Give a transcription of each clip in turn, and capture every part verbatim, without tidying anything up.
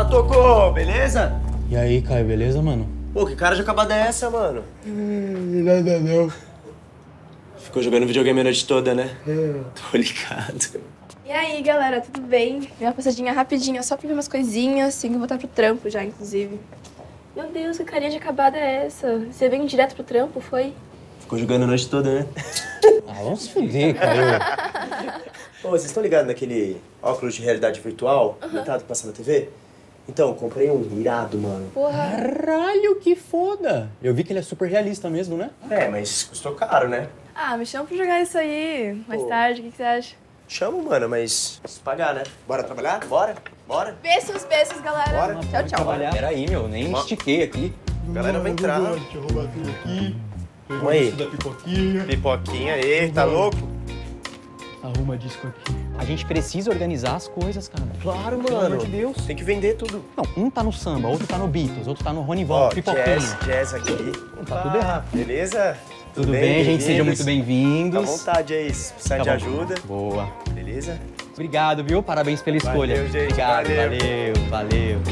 Tocou, beleza? E aí, Caio, beleza, mano? Pô, que cara de acabada é essa, mano? Hum, nada não. Ficou jogando videogame a noite toda, né? É. Tô ligado. E aí, galera, tudo bem? Minha passadinha rapidinha, só pra ver umas coisinhas, assim, que eu vou voltar pro trampo já, inclusive. Meu Deus, que carinha de acabada é essa? Você veio direto pro trampo, foi? Ficou jogando a noite toda, né? Ah, vamos se fuder, Caio. Pô, vocês estão ligados naquele óculos de realidade virtual? Aumentado que passa na T V? Então, comprei um irado, mano. Porra. Caralho, que foda! Eu vi que ele é super realista mesmo, né? É, mas custou caro, né? Ah, me chama pra jogar isso aí mais Pô. tarde, o que, que você acha? Chamo, mano, mas preciso pagar, né? Bora trabalhar? Bora? Bora? Beijos, beijos, galera. Bora. Tchau, tchau. Trabalhar. Peraí, meu, nem estiquei aqui. A galera vai entrar. Deixa eu roubar tudo aqui. Vamos aí. Da pipoquinha. Pipoquinha aí, tá louco? Arruma disco aqui. A gente precisa organizar as coisas, cara. Claro, Pelo mano. amor de Deus. Tem que vender tudo. Não, um tá no samba, outro tá no Beatles, outro tá no Ronival, Ó, pipoquinha. jazz, jazz aqui. Tá tudo errado. Beleza? Tudo bem, gente? Sejam muito bem-vindos. Fica à vontade aí, se precisar Tá de bom. ajuda. Boa. Beleza? Obrigado, viu? Parabéns pela escolha. Valeu, gente. Obrigado, Valeu. valeu, valeu.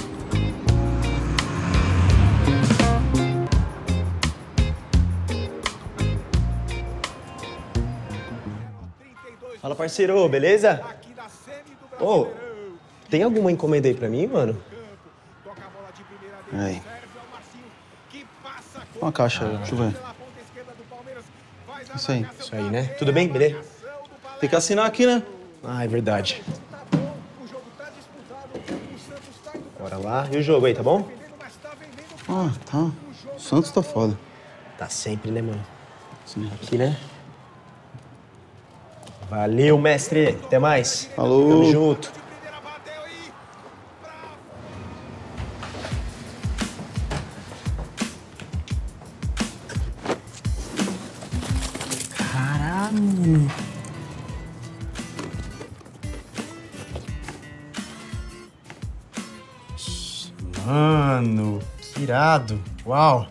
Fala, parceiro, beleza? Ô, tem alguma encomenda aí pra mim, mano? Aí. Uma caixa, deixa eu ver. Isso aí. Isso aí, né? Tudo bem? Beleza? Tem que assinar aqui, né? Ah, é verdade. Bora lá. E o jogo aí, tá bom? Ah, tá. O Santos tá foda. Tá sempre, né, mano? Sim. Aqui, né? Valeu, mestre. Até mais. Falou. Tamo junto. Caralho. Mano, que irado. Uau.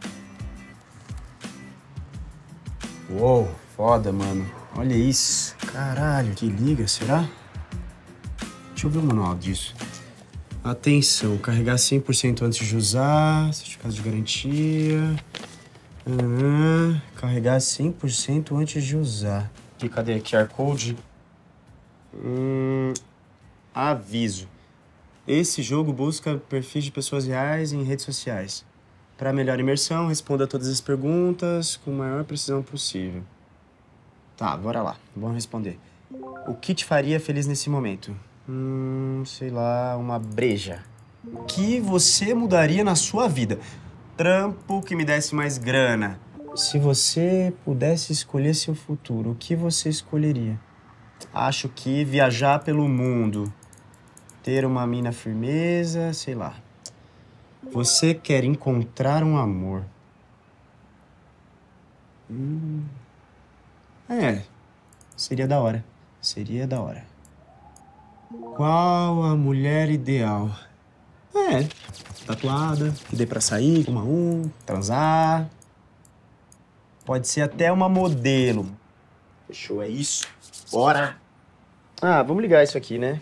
Uou, foda, mano. Olha isso. Caralho, que liga, será? Deixa eu ver o manual disso. Atenção, carregar cem por cento antes de usar, certificado de garantia. Uhum. Carregar cem por cento antes de usar. Aqui, cadê? Q R Code? Hum, aviso. Esse jogo busca perfis de pessoas reais em redes sociais. Para melhor imersão, responda todas as perguntas com a maior precisão possível. Tá, bora lá. Vamos responder. O que te faria feliz nesse momento? Hum, sei lá, uma breja. O que você mudaria na sua vida? Trampo que me desse mais grana. Se você pudesse escolher seu futuro, o que você escolheria? Acho que viajar pelo mundo. Ter uma mina firmeza, sei lá. Você quer encontrar um amor. Hum... É, seria da hora. Seria da hora. Qual a mulher ideal? É, tatuada, que dê pra sair, uma a um, transar. Pode ser até uma modelo. Fechou, é isso. Bora! Ah, vamos ligar isso aqui, né?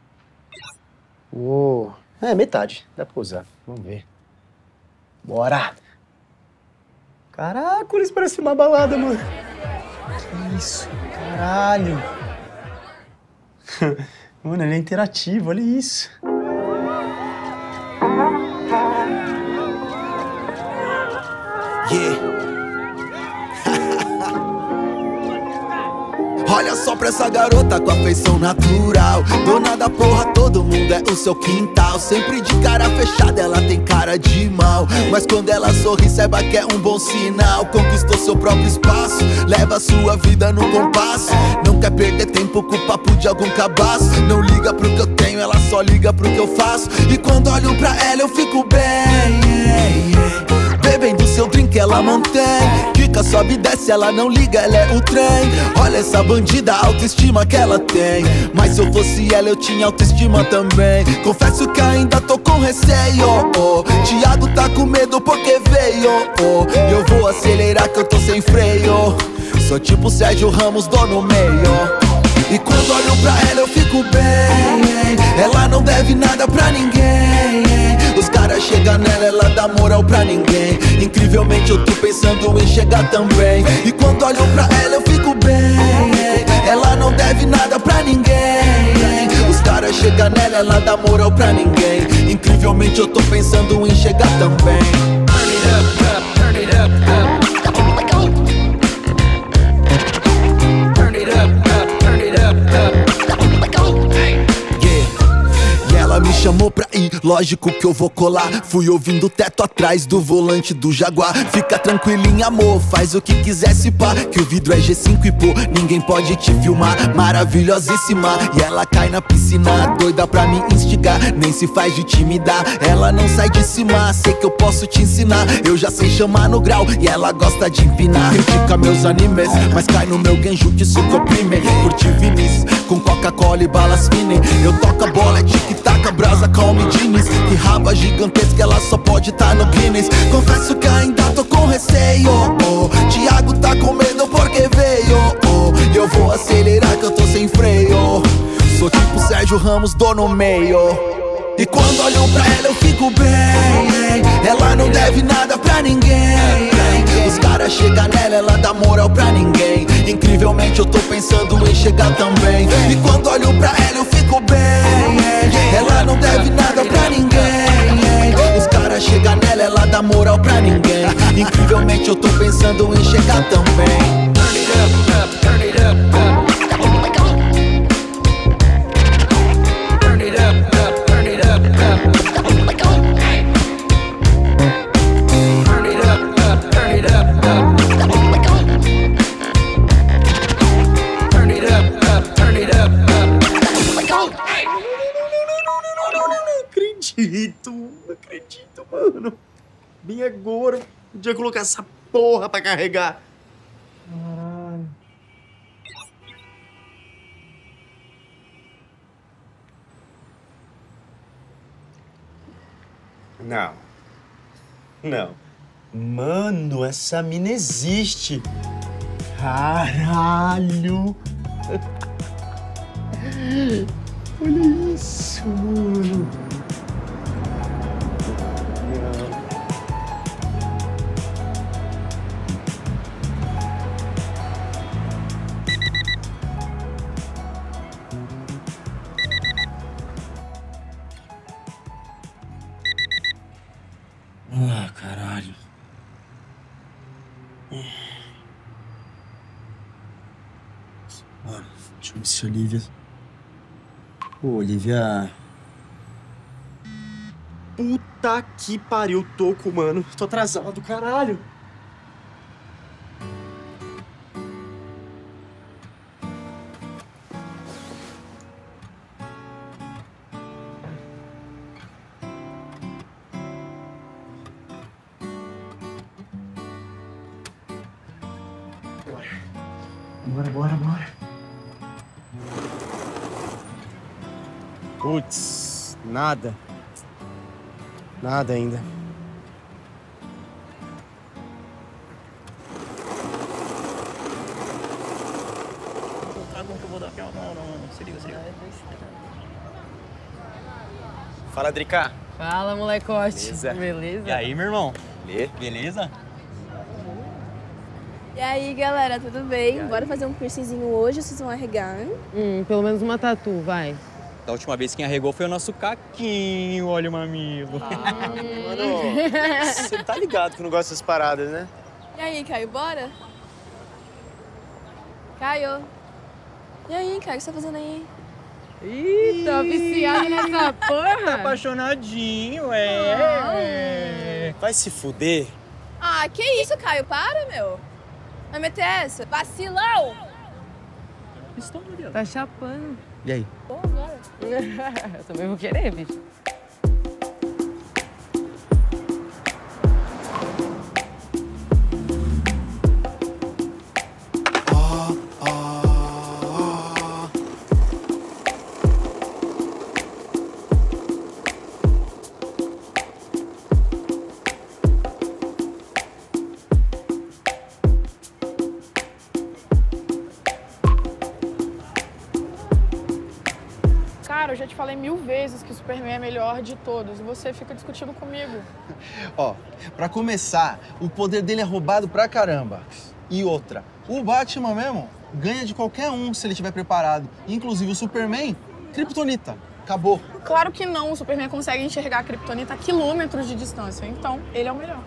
Uou. É, metade. Dá pra usar. Vamos ver. Bora! Caraca, isso parece uma balada, mano. Que isso? Caralho! Mano, ele é interativo, olha isso. Yeah. Olha só pra essa garota com afeição natural. Dona da porra, todo mundo é o seu quintal. Sempre de cara fechada, ela tem cara de mal. Mas quando ela sorri, saiba que é um bom sinal. Conquistou seu próprio espaço, leva sua vida no compasso. Não quer perder tempo com o papo de algum cabaço. Não liga pro que eu tenho, ela só liga pro que eu faço. E quando olho pra ela eu fico bem, yeah, yeah. Bebendo seu drink ela mantém. Fica, sobe e desce, ela não liga, ela é o trem. Olha essa bandida, a autoestima que ela tem. Mas se eu fosse ela eu tinha autoestima também. Confesso que ainda tô com receio, oh. Thiago tá com medo porque veio, oh. E eu vou acelerar que eu tô sem freio. Sou tipo Sérgio Ramos, dou no meio. E quando olho pra ela eu fico bem. Ela não deve nada pra ninguém. Os caras chegam nela, ela dá moral pra ninguém. Incrivelmente eu tô pensando em chegar também. E quando olho pra ela eu fico bem. Ela não deve nada pra ninguém. Os caras chegam nela, ela dá moral pra ninguém. Incrivelmente eu tô pensando em chegar também. Turn it up, up, turn it up, up. Turn it up, up, turn it up, up. Ela me chamou pra ir, lógico que eu vou colar. Fui ouvindo o teto atrás do volante do Jaguar. Fica tranquilinho, amor, faz o que quiser se pá. Que o vidro é G cinco e pô, ninguém pode te filmar. Maravilhosíssima, e ela cai na piscina, doida pra me instigar, nem se faz de timidar. Ela não sai de cima, sei que eu posso te ensinar. Eu já sei chamar no grau, e ela gosta de empinar. Critica meus animes, mas cai no meu genjutsu que oprime. Curti Vinícius, com Coca-Cola e balas finem. Eu toco a bola, é tic-tac, a brasa calme jeans. Que raba gigantesca, ela só pode tá no Guinness. Confesso que ainda tô com receio, oh. Thiago tá com medo porque veio, oh. Eu vou acelerar que eu tô sem freio. Sou tipo Sérgio Ramos, dou no meio. E quando olho pra ela eu fico bem. Ela não deve nada pra ninguém. Os caras chegam nela, ela dá moral pra ninguém. Incrivelmente eu tô pensando em chegar também. E quando olho pra ela eu fico bem. Ela não deve nada pra ninguém. Os caras chegam nela, ela dá moral pra ninguém. Incrivelmente eu tô pensando em chegar também. Turn it up, up, turn it up, up. Turn it up, up, turn it up, up. Turn it up, up, turn it up, up. Turn it up, up, turn it up, up. Não acredito, não acredito, mano. Bem agora, podia colocar essa porra pra carregar. Caralho. Não. Não. Mano, essa mina existe. Caralho. Olha isso, mano. Ah, caralho. Mano, deixa eu ver se a Olivia... Pô, Olivia... Puta que pariu, Toco, mano. Tô atrasado, caralho. Bora, bora, bora. Putz, nada. Nada ainda. Fala, Drica. Fala, molecote. Beleza? Beleza? E aí, meu irmão? Lê. Beleza? E aí, galera, tudo bem? Bora fazer um piercingzinho hoje, vocês vão arregar, hein? Hum, pelo menos uma tatu, vai. Da última vez quem arregou foi o nosso Caquinho, olha o mamilo. Mano, você tá ligado que eu não gosto dessas paradas, né? E aí, Caio, bora? Caio? E aí, Caio, o que você tá fazendo aí? Ih, tô viciado nessa porra. Tá apaixonadinho, é. Vai se fuder. Ah, que isso, Caio? Para, meu. Vai meter essa? Vacilão! Tá chapando. E aí? Pô, agora. Eu também vou querer, bicho. Cara, eu já te falei mil vezes que o Superman é melhor de todos e você fica discutindo comigo. Ó, pra começar, o poder dele é roubado pra caramba. E outra, o Batman mesmo ganha de qualquer um se ele estiver preparado. Inclusive o Superman, Kryptonita. Acabou. Claro que não, o Superman consegue enxergar a Kryptonita a quilômetros de distância, então ele é o melhor.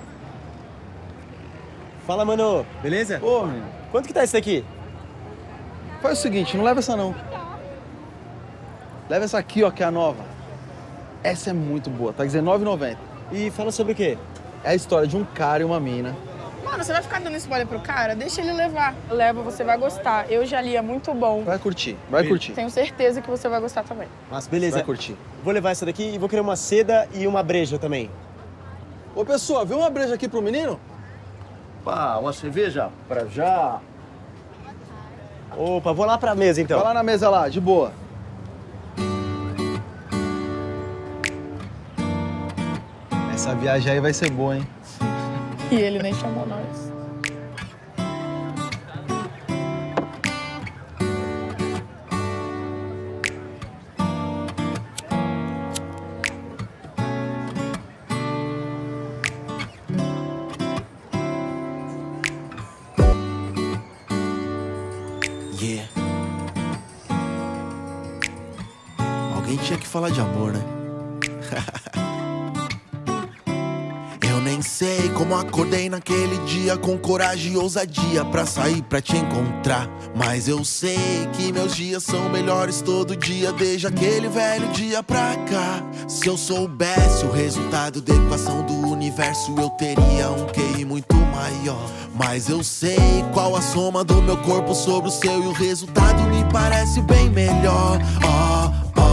Fala, mano. Beleza? Ô, menino. Quanto que tá isso daqui? Faz o seguinte, não leva essa não. Leva essa aqui, ó, que é a nova. Essa é muito boa, tá dezenove reais e noventa centavos. E fala sobre o quê? É a história de um cara e uma mina. Mano, você vai ficar dando spoiler pro cara? Deixa ele levar. Leva, você vai gostar. Eu já li, é muito bom. Vai curtir, vai Beleza. curtir. Tenho certeza que você vai gostar também. Mas beleza. Vai curtir. Vou levar essa daqui e vou querer uma seda e uma breja também. Ô, pessoal, vê uma breja aqui pro menino? Pá, uma cerveja pra já. Opa, vou lá pra mesa então. Vai lá na mesa lá, de boa. Essa viagem aí vai ser boa, hein? E ele nem chamou nós. Yeah. Alguém tinha que falar de amor, né? Eu nem sei como acordei naquele dia com coragem e ousadia pra sair pra te encontrar. Mas eu sei que meus dias são melhores todo dia desde aquele velho dia pra cá. Se eu soubesse o resultado da equação do universo, eu teria um Q I muito maior. Mas eu sei qual a soma do meu corpo sobre o seu e o resultado me parece bem melhor. Oh,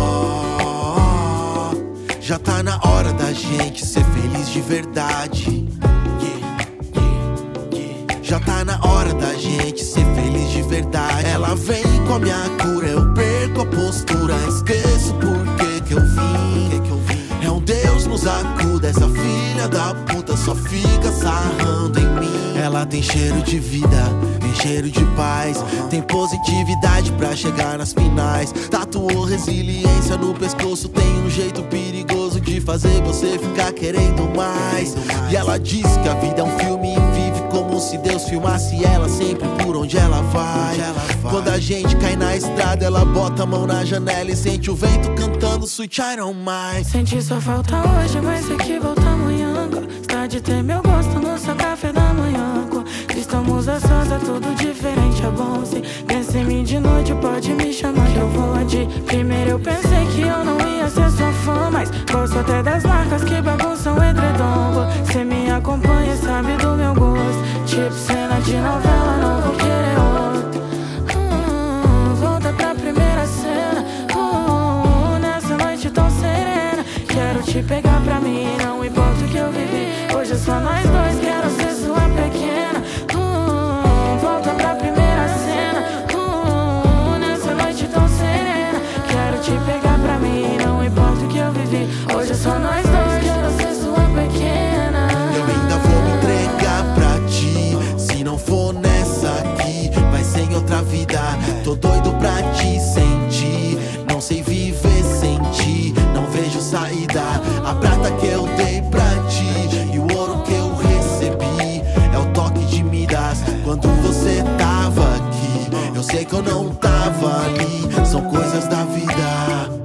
oh, oh. Já tá na hora da gente ser feliz de verdade. Yeah, yeah, yeah. Já tá na hora da gente ser feliz de verdade. Ela vem com a minha cura, eu perco a postura. Esqueço por que que eu vim, que que eu vim. É um Deus nos acuda, essa filha da puta só fica sarrando em mim. Ela tem cheiro de vida, tem cheiro de paz, uhum. Tem positividade pra chegar nas finais. Tatuou resiliência no pescoço, tem um jeito perigoso de fazer você ficar querendo mais. E ela diz que a vida é um filme e vive como se Deus filmasse ela sempre por onde ela vai. Quando a gente cai na estrada, ela bota a mão na janela e sente o vento cantando Sweet I Don't Mind. Senti sua falta hoje, mas sei que volta amanhã. Está de ter meu gosto no seu café da manhã. Estamos a sós, é tudo diferente, é bom. Se pensa em mim de noite, pode me chamar que eu vou de. Primeiro eu pensei que eu não ia ser sua fã, mas gosto até das marcas que bagunçam o edredom. Você me acompanha, sabe do meu gosto. Tipo cena de novela, não vou querer outro. hum, Volta pra primeira cena. hum, Nessa noite tão serena, quero te pegar pra mim, não importa o que eu vivi. Hoje é só nós dois, quero ser sua pequena. hum, Volta pra primeira cena. hum, Nessa noite tão serena, quero te pegar pra mim, não importa o que eu vivi. Hoje é só nós dois, quero ser sua pequena. Eu ainda vou me entregar pra ti. Se não for nessa aqui, vai ser em outra vida. Tô doido pra te sentir, não sei viver sem ti, não vejo saída. A prata que eu dei pra ti e o ouro que eu recebi é o toque de Midas. Quando você tava aqui, eu sei que eu não tava ali. São coisas da vida.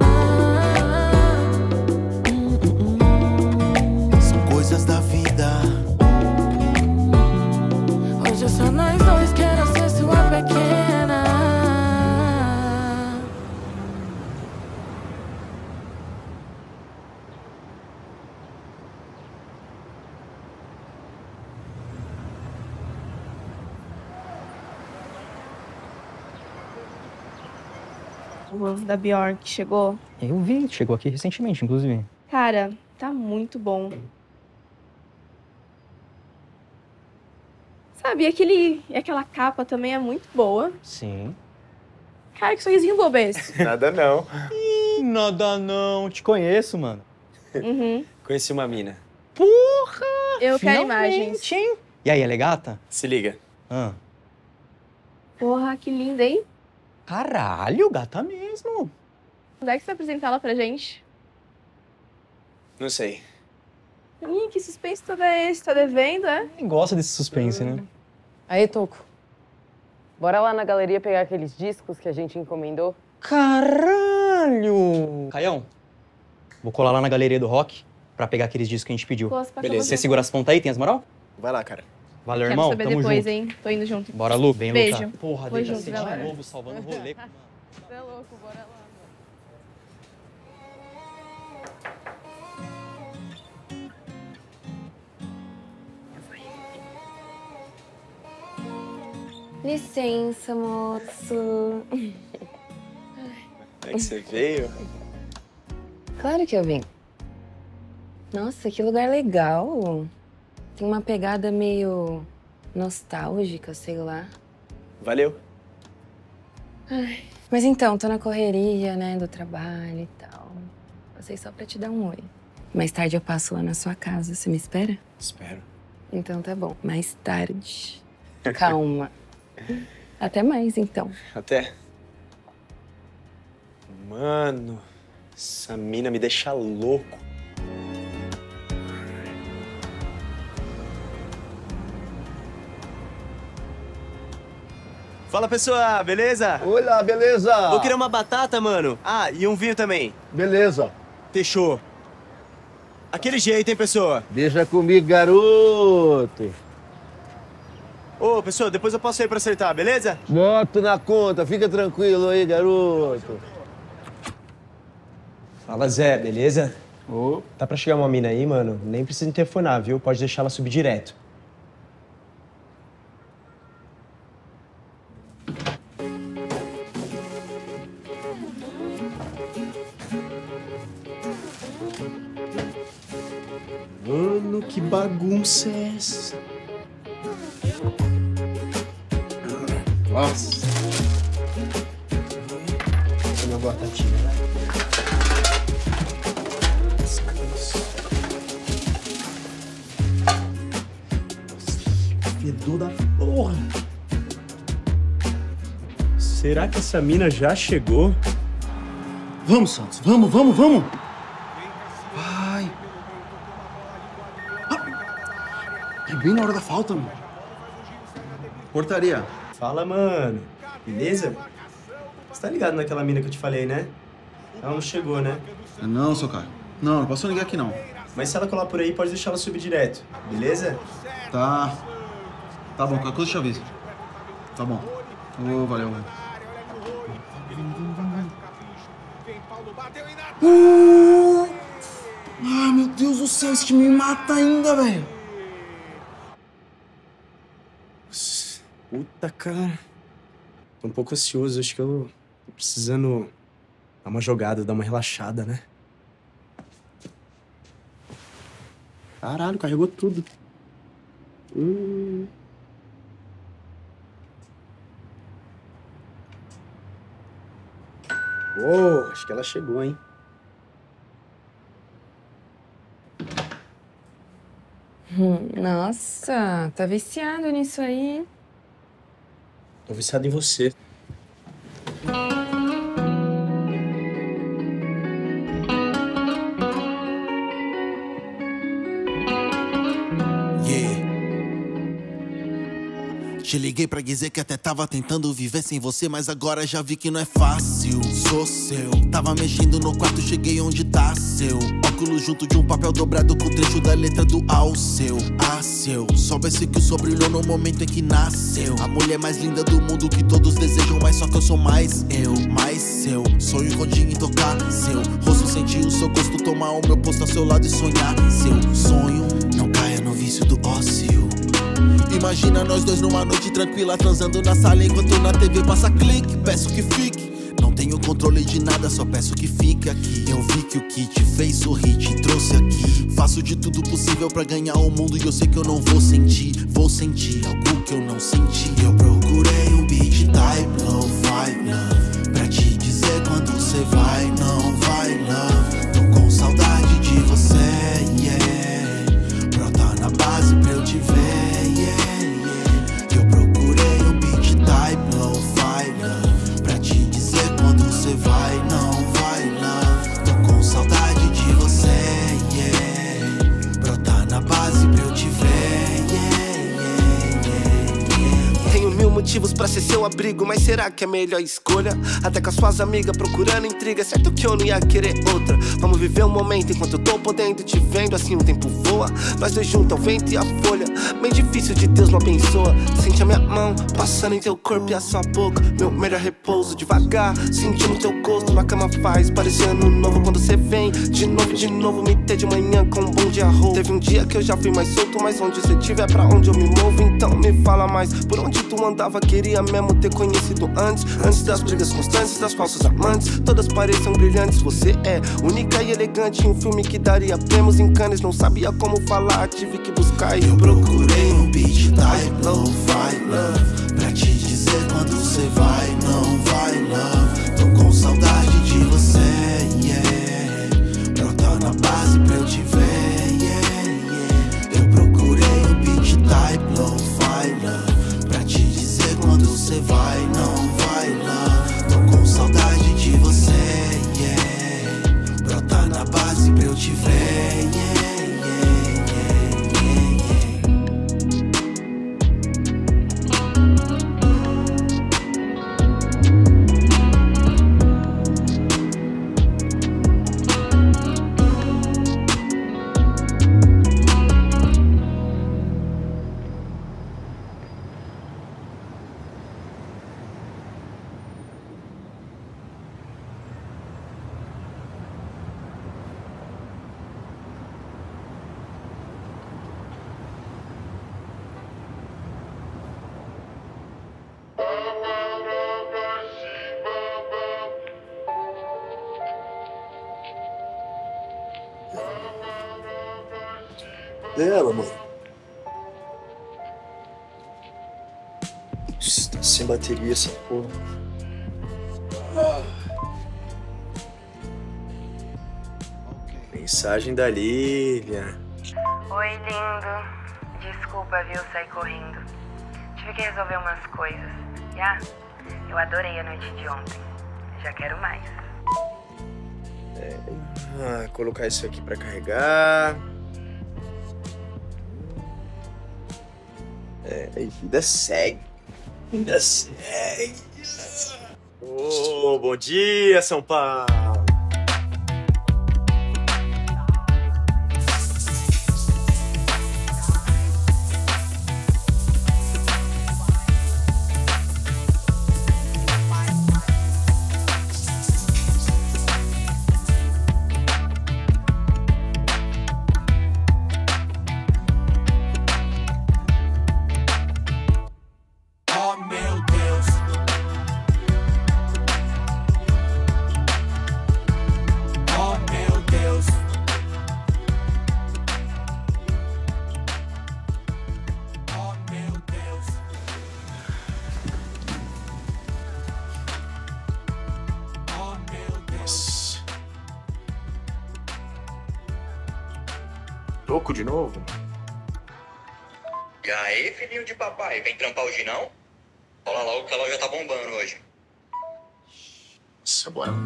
São coisas da vida. Hoje é só nós dois, quero ser sua pequena. O da Bjork chegou. Eu vi, chegou aqui recentemente, inclusive. Cara, tá muito bom. Sabe, e aquele, e aquela capa também é muito boa. Sim. Cara, que sorrisinho bobo é esse? Nada não. Ih, nada não. Te conheço, mano. Uhum. Conheci uma mina. Porra! Eu quero Finalmente, imagens. hein? E aí, ela é gata? Se liga. Ah. Porra, que linda, hein? Caralho, gata mesmo. Quando é que você vai apresentar ela pra gente? Não sei. Ih, que suspense todo é esse? Tá devendo, é? Quem gosta desse suspense, né? Aí, Toco. Bora lá na galeria pegar aqueles discos que a gente encomendou? Caralho! Caião, vou colar lá na galeria do rock pra pegar aqueles discos que a gente pediu. Gosto pra Beleza. caramba. Você segura as pontas aí, tem as moral? Vai lá, cara. Valeu, Quero irmão. saber Tamo depois, junto. hein? Tô indo junto. Bora, Lu. Vem, Beijo. Luca. Porra, Vou deixa junto, ser galera. de novo salvando o rolê. Você é louco, bora lá, mano. Licença, moço. É que você veio? Claro que eu vim. Nossa, que lugar legal. Tem uma pegada meio nostálgica, sei lá. Valeu. Ai, mas então, tô na correria, né, do trabalho e tal. Passei só pra te dar um oi. Mais tarde eu passo lá na sua casa. Você me espera? Espero. Então tá bom. Mais tarde. Calma. Até mais, então. Até. Mano, essa mina me deixa louco. Fala, pessoal, beleza? Olá, beleza? Vou querer uma batata, mano. Ah, e um vinho também. Beleza. Fechou. Aquele jeito, hein, pessoa? Deixa comigo, garoto. Ô, pessoa, depois eu passo aí pra acertar, beleza? Boto na conta, fica tranquilo aí, garoto. Fala, Zé, beleza? Ô. Tá pra chegar uma mina aí, mano? Nem precisa telefonar, viu? Pode deixar ela subir direto. Mano, que bagunça é essa? Nossa. Uma batatinha, né? Fedor da porra. Será que essa mina já chegou? Vamos, Santos. Vamos, vamos, vamos. Vai. Ah, e bem na hora da falta, mano. Portaria. Fala, mano. Beleza? Você tá ligado naquela mina que eu te falei, né? Ela não chegou, né? Não, seu cara. Não, não posso ligar aqui, não. Mas se ela colar por aí, pode deixar ela subir direto. Beleza? Tá. Tá bom, qualquer coisa eu te aviso. Tá bom. Ô, valeu, velho. Uh! Ai, meu Deus do céu, esse time me mata ainda, velho. Puta, cara. Tô um pouco ansioso. Acho que eu tô precisando dar uma jogada, dar uma relaxada, né? Caralho, carregou tudo. Hum. Uou, acho que ela chegou, hein? Hum, nossa, tá viciado nisso aí. Tô viciado em você. Te liguei pra dizer que até tava tentando viver sem você, mas agora já vi que não é fácil. Sou seu. Tava mexendo no quarto, cheguei onde tá seu. Óculos junto de um papel dobrado com o trecho da letra do ao seu. A seu. Soubesse que o sol brilhou no momento em que nasceu. A mulher mais linda do mundo que todos desejam, mas só que eu sou mais eu, mais seu. Sonho contigo em tocar seu rosto, sentir o seu gosto, tomar o meu posto ao seu lado e sonhar. Seu sonho não caia no vício do ócio. Imagina nós dois numa noite tranquila, transando na sala enquanto na T V passa clique. Peço que fique, não tenho controle de nada, só peço que fique aqui. Eu vi que o que te fez sorrir te trouxe aqui. Faço de tudo possível pra ganhar o mundo e eu sei que eu não vou sentir. Vou sentir algo que eu não senti. Eu procurei um beat type low vibe love, pra te dizer quando você vai, não vai love. Tô com saudade de você, yeah. Brota na base pra eu te ver. Vai, não vai ser seu abrigo, mas será que é a melhor escolha? Até com as suas amigas procurando intriga, certo que eu não ia querer outra. Vamos viver um momento enquanto eu tô podendo, te vendo, assim o tempo voa. Nós dois juntos, ao vento e a folha. Bem difícil de Deus não abençoa. Sente a minha mão passando em teu corpo e a sua boca. Meu melhor repouso, devagar, sentindo teu gosto na cama faz parecendo novo quando você vem. De novo, de novo, me ter de manhã com um bom de arroz. Teve um dia que eu já fui mais solto, mas onde você estiver, pra onde eu me movo. Então me fala mais, por onde tu andava, queria mesmo ter conhecido antes. Antes das brigas constantes, das falsas amantes. Todas parecem brilhantes, você é única e elegante. Um filme que daria prêmios em Cannes, não sabia como falar, tive que buscar e eu procurei um beat type low-fi love, pra te dizer quando você vai, não vai love. Tô com saudade de você, yeah. Brota na base pra eu te ver, yeah, yeah. Eu procurei um beat type low-fi love, pra te dizer quando você vai, não vai love. Tô com saudade de você, yeah. Brota na base pra eu te ver, yeah. Dela, mano. Tá sem bateria essa porra. Ah. Mensagem da Lilian. Oi, lindo. Desculpa, viu, sair correndo. Tive que resolver umas coisas. Já? Eu adorei a noite de ontem. Já quero mais. É, ah, colocar isso aqui pra carregar. É, a vida segue. Vida segue. Ô, oh, bom dia, São Paulo. Louco de novo? E aí, filhinho de papai, vem trampar hoje não? Fala logo que a loja tá bombando hoje. Nossa, bora.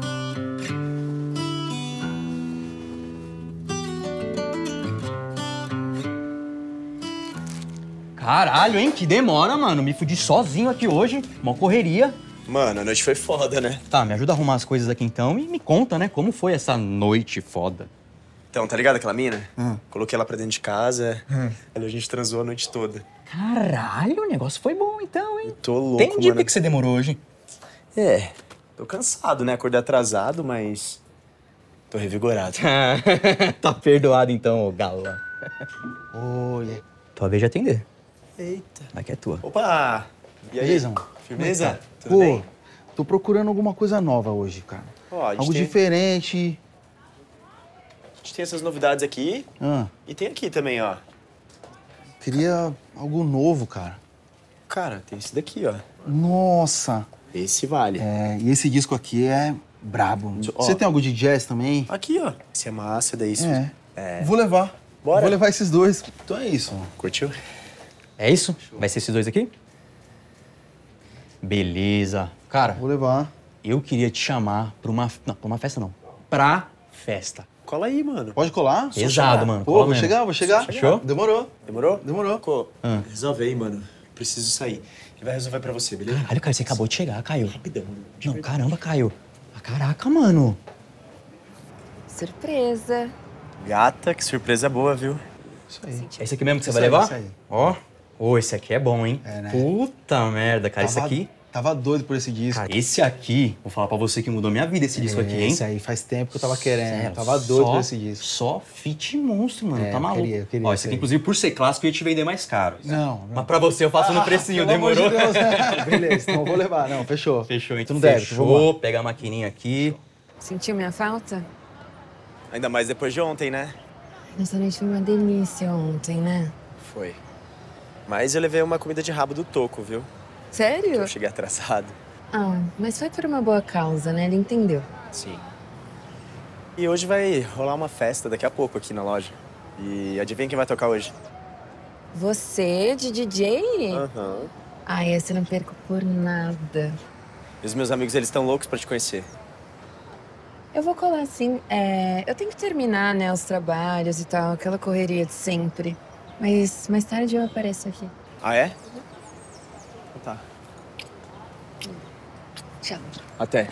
Caralho, hein? Que demora, mano. Me fudi sozinho aqui hoje. Uma correria. Mano, a noite foi foda, né? Tá, me ajuda a arrumar as coisas aqui então e me conta, né? Como foi essa noite foda? Então, tá ligado aquela mina? Hum. Coloquei ela pra dentro de casa. Hum. Ali a gente transou a noite toda. Caralho, o negócio foi bom então, hein? Eu tô louco, Entendi mano. por que você demorou hoje. É, tô cansado, né? Acordei atrasado, mas tô revigorado. Tá perdoado então, ô galã. Oi. Tua vez de atender. Eita. Aqui é tua. Opa! E aí? Beleza, mano? Firmeza? Tá? Tudo Pô, bem? tô procurando alguma coisa nova hoje, cara. Ó, a gente Algo tem... diferente. A gente tem essas novidades aqui. Ah. E tem aqui também, ó. Queria algo novo, cara. Cara, tem esse daqui, ó. Nossa. Esse vale. É, e esse disco aqui é brabo. Ó. Você tem algo de jazz também? Aqui, ó. Esse é massa, daí isso. É. É. Vou levar. Bora. Vou levar esses dois. Então é isso. Curtiu? É isso? Vai ser esses dois aqui? Beleza. Cara, vou levar. Eu queria te chamar pra uma... Não, pra uma festa não. Pra festa. Cola aí, mano. Pode colar? Pesado, mano. Pô, Cola vou mesmo. chegar, vou chegar. Fechou? Demorou. Demorou? Demorou. Pô, ah. resolve aí, mano. Preciso sair. Ele vai resolver pra você, beleza? Caralho, cara, você acabou de chegar, Caio. Rapidão. Não, caramba, Caio. Ah, caraca, mano. Surpresa. Gata, que surpresa boa, viu? Isso aí. É esse aqui mesmo que você Isso vai aí, levar? isso aí. Ó. Ô, esse aqui é bom, hein? É, né? Puta merda, cara. Tava- Esse aqui... Tava doido por esse disco. Cara, esse aqui, vou falar pra você que mudou minha vida, esse disco aqui, hein? Esse aí faz tempo que eu tava querendo. Sério, Tava doido só- por esse disco. Só fit monstro, mano. É, Tá eu maluco. queria, eu queria Ó, esse esse aqui, aí. inclusive, por ser clássico, eu ia te vender mais caro. Não, não. Mas pra você eu faço no Ah, precinho, pelo amor demorou? de Deus, né? Beleza, então eu vou levar. Não, fechou. Fechou, então. Tu não deve, tu vamos Fechou. lá. Pega a maquininha aqui. Sentiu minha falta? Ainda mais depois de ontem, né? Nossa noite foi uma delícia ontem, né? Foi. Mas eu levei uma comida de rabo do Toco, viu? Sério? Eu cheguei atrasado. Ah, mas foi por uma boa causa, né? Ele entendeu. Sim. E hoje vai rolar uma festa daqui a pouco aqui na loja. E adivinha quem vai tocar hoje? Você, de D J? Aham. Ai, esse eu não perco por nada. E os meus amigos, eles estão loucos pra te conhecer. Eu vou colar sim. É, eu tenho que terminar, né, os trabalhos e tal, aquela correria de sempre. Mas mais tarde eu apareço aqui. Ah, é? Tá. Tchau. Até.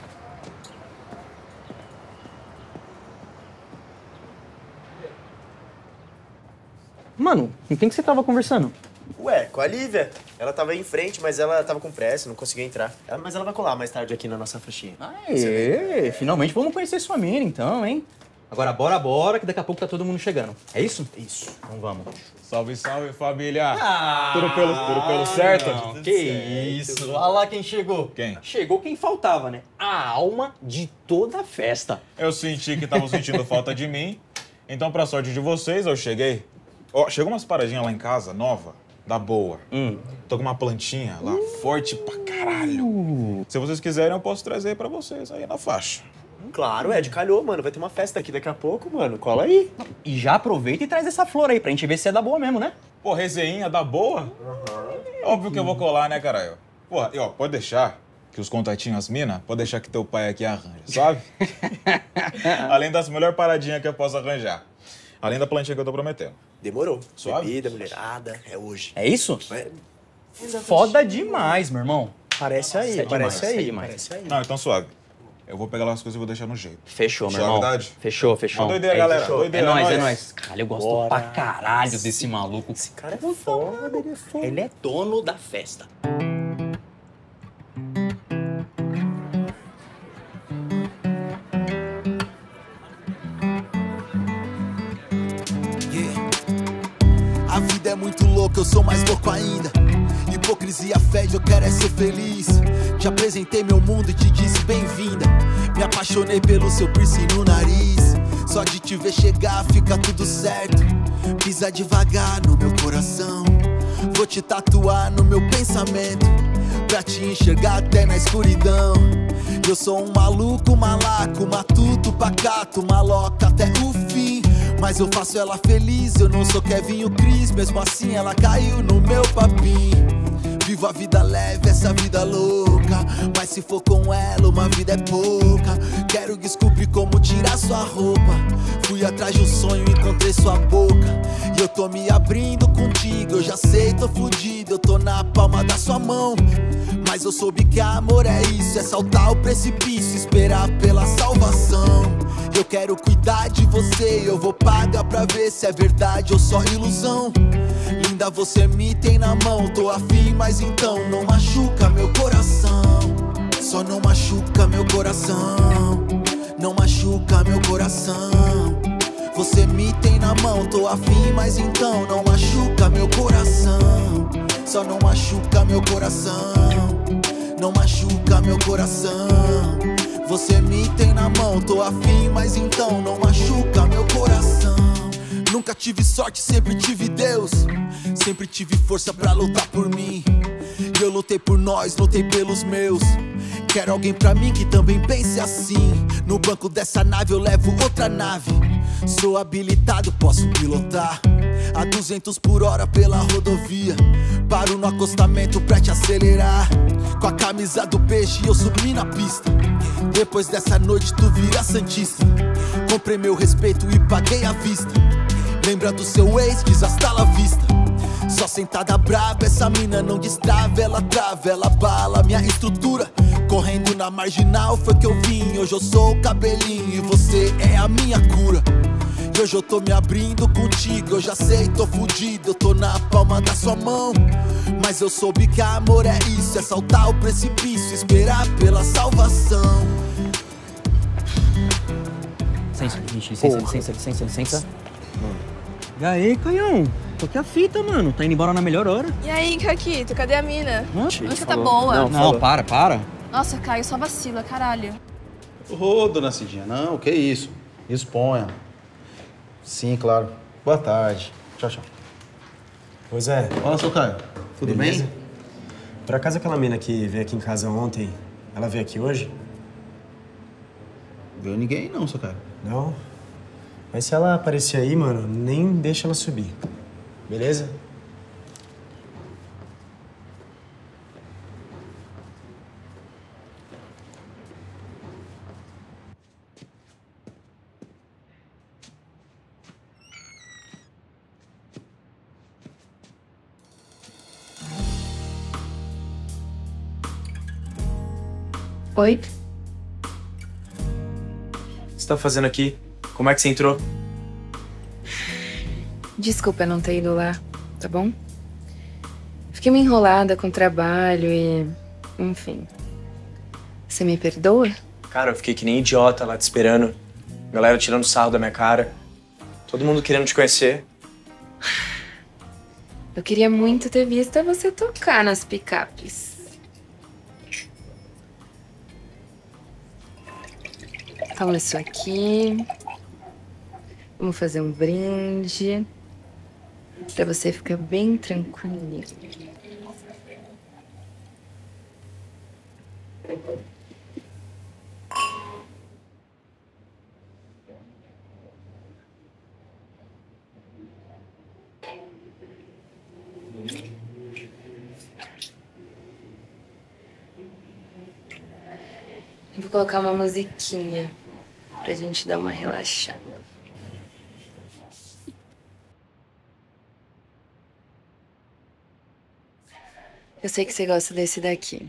Mano, com quem que você tava conversando? Ué, com a Lívia. Ela tava aí em frente, mas ela tava com pressa, não conseguia entrar. Ela- Mas ela vai colar mais tarde aqui na nossa faixinha. Aê, finalmente vamos conhecer sua mina, então, hein? Agora bora, bora, que daqui a pouco tá todo mundo chegando. É isso? Isso. Então vamos. Salve, salve, família! Ah, tudo pelo, tudo pelo certo? Não, que isso. Olha lá quem chegou. Quem? Chegou quem faltava, né? A alma de toda a festa. Eu senti que estavam sentindo falta de mim, então pra sorte de vocês, eu cheguei. Ó, chegou umas paradinhas lá em casa, nova, da boa. Hum. Tô com uma plantinha lá, forte pra caralho. Se vocês quiserem, eu posso trazer pra vocês aí na faixa. Claro, Ed, calhou, mano. Vai ter uma festa aqui daqui a pouco, mano. Cola aí. E já aproveita e traz essa flor aí pra gente ver se é da boa mesmo, né? Pô, resenha da boa? Uhum. Óbvio que eu vou colar, né, caralho? Porra, e ó, pode deixar que os contatinhos, as mina, pode deixar que teu pai aqui arranja, sabe? Além das melhores paradinhas que eu posso arranjar. Além da plantinha que eu tô prometendo. Demorou. Suave? Bebida, mulherada, é hoje. É isso? É. Foda demais, meu irmão. Parece aí, Isso é parece demais, aí, isso é demais. parece aí. Não, então suave. Eu vou pegar lá as coisas e vou deixar no jeito. Fechou, meu irmão. Suavidade? Fechou, fechou. Uma doideira, É, galera. fechou. Doideira, é nóis, é nóis. nóis. Caralho, eu gosto Bora. pra caralho desse maluco. Esse cara é foda, ele é foda. Ele é dono da festa. A vida é muito louca, eu sou mais louco ainda. Hipocrisia fede, eu quero é ser feliz. Te apresentei meu mundo e te disse bem-vinda. Me apaixonei pelo seu piercing no nariz. Só de te ver chegar fica tudo certo. Pisa devagar no meu coração. Vou te tatuar no meu pensamento, pra te enxergar até na escuridão. Eu sou um maluco, malaco, matuto, pacato, maloca até o fim. Mas eu faço ela feliz, eu não sou Kevin o Cris. Mesmo assim ela caiu no meu papinho. Vivo a vida leve, essa vida louca. Mas se for com ela, uma vida é pouca. Quero descobrir como tirar sua roupa. Fui atrás de um sonho, encontrei sua boca. E eu tô me abrindo contigo, eu já sei, tô fudido. Eu tô na palma da sua mão. Mas eu soube que amor é isso, é saltar o precipício, esperar pela salvação. Eu quero cuidar de você, eu vou pagar pra ver se é verdade ou só ilusão. Linda, você me tem na mão, tô afim, mas então não machuca meu coração. Só não machuca meu coração, não machuca meu coração. Você me tem na mão, tô afim, mas então não machuca meu coração. Só não machuca meu coração, não machuca meu coração. Você me tem na mão, tô afim, mas então não machuca meu coração. Nunca tive sorte, sempre tive Deus. Sempre tive força pra lutar por mim. E eu lutei por nós, lutei pelos meus. Quero alguém pra mim que também pense assim. No banco dessa nave eu levo outra nave. Sou habilitado, posso pilotar a duzentos por hora pela rodovia. Paro no acostamento pra te acelerar. Com a camisa do peixe eu subi na pista. Depois dessa noite tu vira santista. Comprei meu respeito e paguei à vista. Lembra do seu ex, diz hasta la vista. Só sentada brava, essa mina não destrava. Ela trava, ela bala minha estrutura. Correndo na marginal foi que eu vim. Hoje eu sou o cabelinho e você é a minha cura. E hoje eu tô me abrindo contigo. Eu já sei, tô fudido, eu tô na palma da sua mão. Mas eu soube que amor é isso, é saltar o precipício, esperar pela salvação. Licença, gente, licença, licença, licença, licença. E aí, Caião? Tô aqui a fita, mano. Tá indo embora na melhor hora. E aí, Caquito, cadê a mina? Hã? Você tá boa? Não, não, para, para. Nossa, Caio, só vacila, caralho. Ô, dona Cidinha, não, que isso. Exponha. Sim, claro. Boa tarde. Tchau, tchau. Ô, Zé. Olá, seu Caio. Tudo Beleza? bem? Por acaso aquela mina que veio aqui em casa ontem, ela veio aqui hoje? Veio ninguém não, seu Caio. Não? Mas se ela aparecer aí, mano, nem deixa ela subir. Beleza? Oi? O que você tá fazendo aqui? Como é que você entrou? Desculpa eu não ter ido lá, tá bom? Fiquei meio enrolada com o trabalho e... enfim. Você me perdoa? Cara, eu fiquei que nem idiota lá te esperando. Galera tirando sarro da minha cara. Todo mundo querendo te conhecer. Eu queria muito ter visto você tocar nas picapes. Toma isso aqui. Vamos fazer um brinde. Pra você ficar bem tranquilo. Eu vou colocar uma musiquinha pra gente dar uma relaxada. Eu sei que você gosta desse daqui.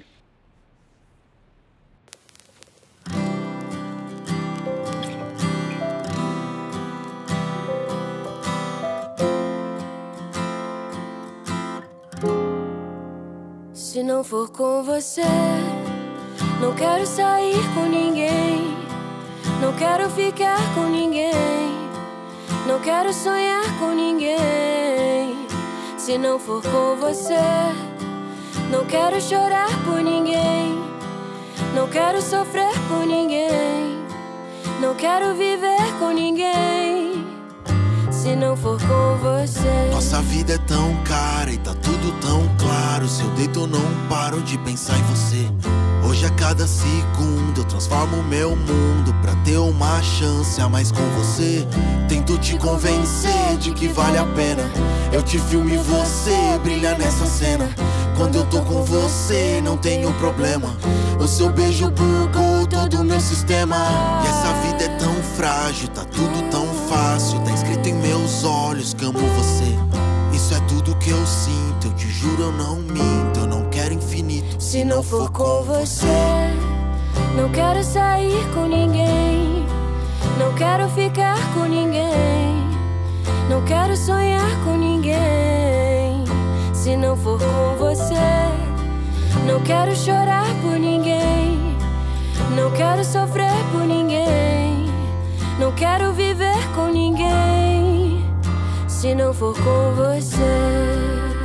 Se não for com você, não quero sair com ninguém. Não quero ficar com ninguém. Não quero sonhar com ninguém. Se não for com você, não quero chorar por ninguém. Não quero sofrer por ninguém. Não quero viver com ninguém. Se não for com você. Nossa vida é tão cara e tá tudo tão claro. Se eu deito eu não paro de pensar em você. Hoje a cada segundo eu transformo o meu mundo pra ter uma chance a mais com você. Tento te convencer de que vale a pena. Eu te filmo e você brilha nessa cena. Quando eu tô com você não tenho problema. O seu beijo bugou todo o meu sistema. E essa vida é tão frágil, tá tudo tão fácil. Tá escrito em meus olhos que amo você. Isso é tudo que eu sinto, eu te juro eu não minto. Eu não quero infinito se não for com você. Não quero sair com ninguém. Não quero ficar com ninguém. Não quero sonhar com ninguém. Se não for com você. Não quero chorar por ninguém. Não quero sofrer por ninguém. Não quero viver com ninguém. Se não for com você.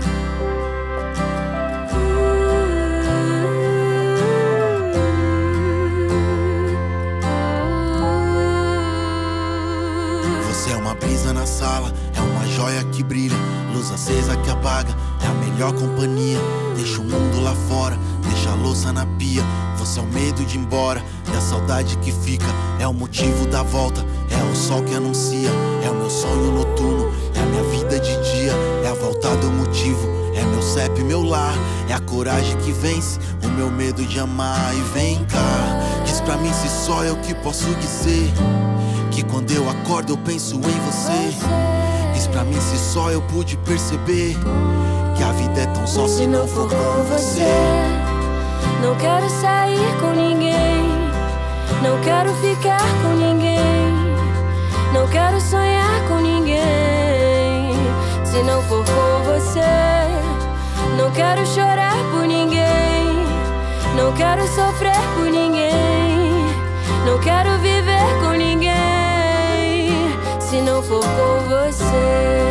Você é uma brisa na sala, é uma joia que brilha, luz acesa que apaga, é a melhor companhia. Deixa o mundo lá fora, deixa a louça na pia. Você é o medo de ir embora, e a saudade que fica é o motivo da volta. É o sol que anuncia, é o meu sonho noturno. É a minha vida de dia, é a volta do motivo. É meu C E P, meu lar, é a coragem que vence o meu medo de amar. E vem cá, diz pra mim se só eu que posso dizer que quando eu acordo eu penso em você. E Diz pra mim se só eu pude perceber que a vida é tão só se não for com você. Não quero sair com ninguém, não quero ficar com ninguém, não quero sonhar com ninguém. Se não for com você, não quero chorar por ninguém, não quero sofrer por ninguém, não quero viver com ninguém. Se não for com você.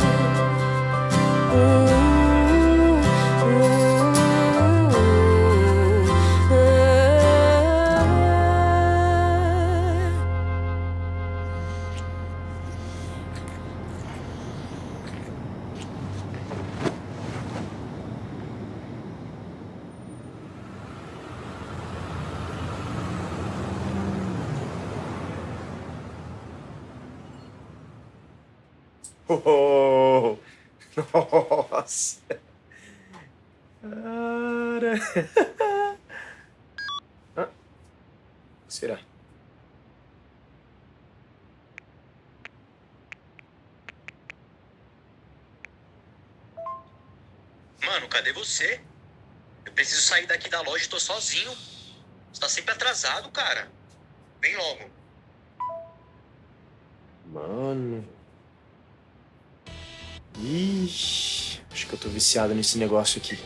hum. Oh, nossa! Cara! Ah, será? Mano, cadê você? Eu preciso sair daqui da loja e tô sozinho. Você tá sempre atrasado, cara. Vem logo. Mano... Ixi, acho que eu tô viciado nesse negócio aqui.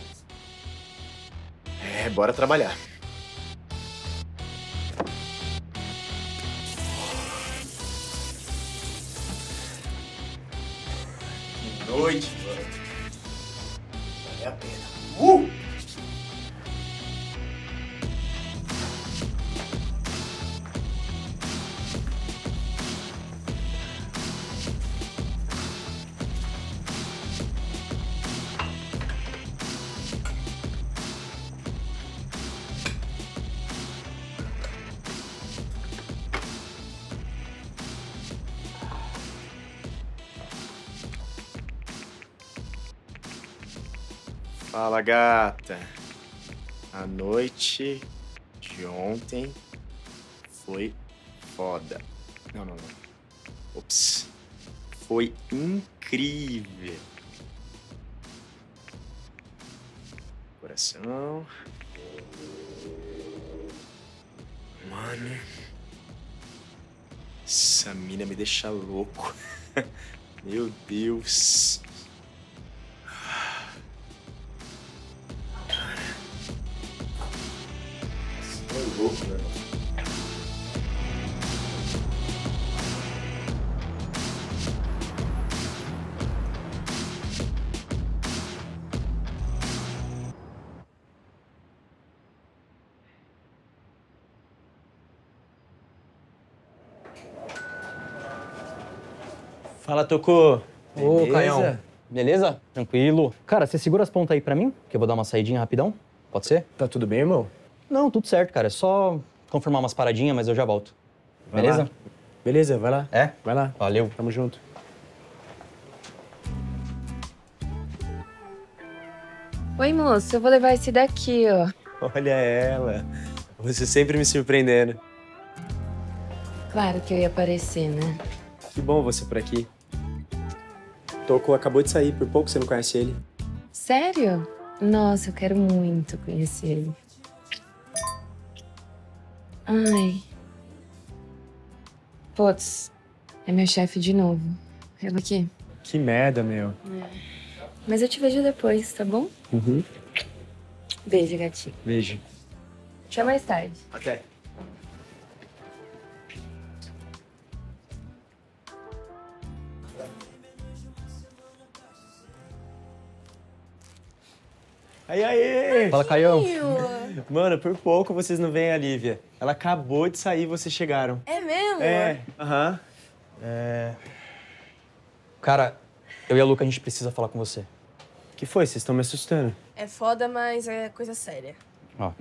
É, bora trabalhar. Que noite, mano. Vale a pena. Uh! Fala, gata. A noite de ontem foi foda. Não, não, não. Ops. Foi incrível. Coração. Mano. Essa mina me deixa louco. Meu Deus. É louco, né? Fala, Tocô. Ô, Beleza? Caião. Beleza? Tranquilo. Cara, você segura as pontas aí pra mim? Que eu vou dar uma saidinha rapidão. Pode ser? Tá tudo bem, irmão? Não, tudo certo, cara. É só confirmar umas paradinhas, mas eu já volto. Vai Beleza? lá. Beleza, vai lá. É? Vai lá. Valeu. Tamo junto. Oi, moço. Eu vou levar esse daqui, ó. Olha ela. Você sempre me surpreendendo. Claro que eu ia aparecer, né? Que bom você por aqui. Tocô acabou de sair, por pouco você não conhece ele. Sério? Nossa, eu quero muito conhecer ele. Ai. Putz, é meu chefe de novo. Eu aqui. Que merda, meu. Mas eu te vejo depois, tá bom? Uhum. Beijo, gatinho. Beijo. Até mais tarde. Até. Aí, aí! Fala, Caião. Mano, por pouco vocês não veem a Lívia. Ela acabou de sair e vocês chegaram. É mesmo? É, aham. É... Cara, eu e a Luca, a gente precisa falar com você. O que foi? Vocês estão me assustando. É foda, mas é coisa séria. Ó.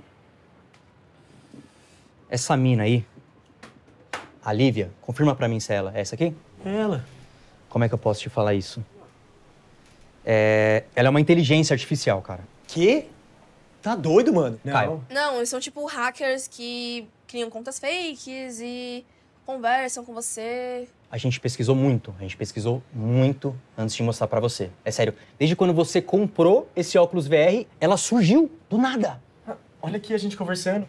Essa mina aí, a Lívia, confirma pra mim se é ela. É essa aqui? É ela. Como é que eu posso te falar isso? É... Ela é uma inteligência artificial, cara. Quê? Tá doido, mano? Caio. Não, eles são tipo hackers que criam contas fakes e conversam com você? A gente pesquisou muito, a gente pesquisou muito antes de mostrar pra você. É sério, desde quando você comprou esse óculos V R, ela surgiu do nada. Olha aqui a gente conversando.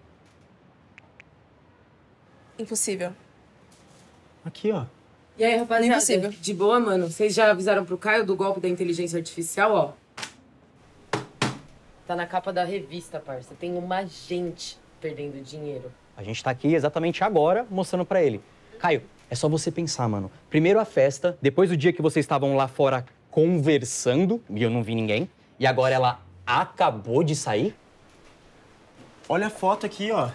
Impossível. Aqui, ó. E aí, rapaziada? Impossível. De boa, mano? Vocês já avisaram pro Caio do golpe da inteligência artificial, ó? Tá na capa da revista, parça. Tem uma gente perdendo dinheiro. A gente tá aqui exatamente agora mostrando pra ele. Caio, é só você pensar, mano. Primeiro a festa, depois o dia que vocês estavam lá fora conversando, e eu não vi ninguém, e agora ela acabou de sair. Olha a foto aqui, ó.